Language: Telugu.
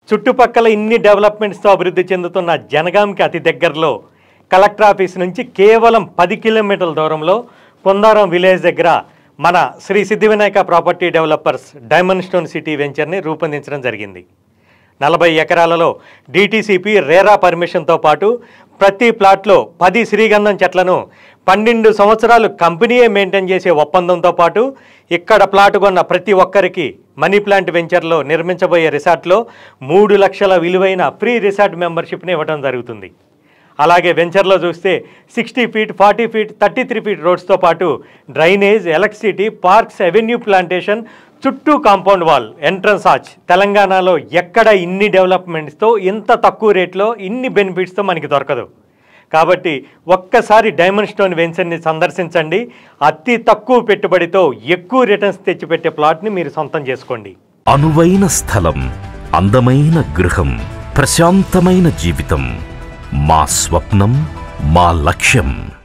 చుట్టుపక్కల ఇన్ని డెవలప్మెంట్స్తో అభివృద్ధి చెందుతున్న జనగాంకి అతి దగ్గరలో కలెక్టర్ ఆఫీస్ నుంచి కేవలం 10 కిలోమీటర్ల దూరంలో పొందారం విలేజ్ దగ్గర మన Sri Siddhivinayaka Property Developers Diamond Stone City వెంచర్ని రూపొందించడం జరిగింది. 40 ఎకరాలలో DTCP రేరా పర్మిషన్తో పాటు ప్రతి ప్లాట్లో 10 శ్రీగంధం చెట్లను 12 సంవత్సరాలు కంపెనీయే మెయింటైన్ చేసే ఒప్పందంతో పాటు ఇక్కడ ప్లాట్ కొన్న ప్రతి ఒక్కరికి మనీ ప్లాంట్ వెంచర్లో నిర్మించబోయే రిసార్ట్లో 3 లక్షల విలువైన ఫ్రీ రిసార్ట్ మెంబర్షిప్ని ఇవ్వడం జరుగుతుంది. అలాగే వెంచర్లో చూస్తే 60 ఫీట్ 40 ఫీట్ 33 ఫీట్ రోడ్స్తో పాటు drainage, electricity, parks, avenue plantation, చుట్టూ కాంపౌండ్ వాల్, ఎంట్రన్స్ ఆర్చ్. తెలంగాణలో ఎక్కడ ఇన్ని డెవలప్మెంట్స్తో ఇంత తక్కువ రేట్లో ఇన్ని బెనిఫిట్స్తో మనకి దొరకదు. కాబట్టి ఒక్కసారి డైమండ్ స్టోన్ వెంచర్ని సందర్శించండి. అతి తక్కువ పెట్టుబడితో ఎక్కువ రిటర్న్స్ తెచ్చిపెట్టే ప్లాట్ని మీరు సొంతం చేసుకోండి. అనువైన స్థలం, అందమైన గృహం, ప్రశాంతమైన జీవితం మా స్వప్నం, మా లక్ష్యం.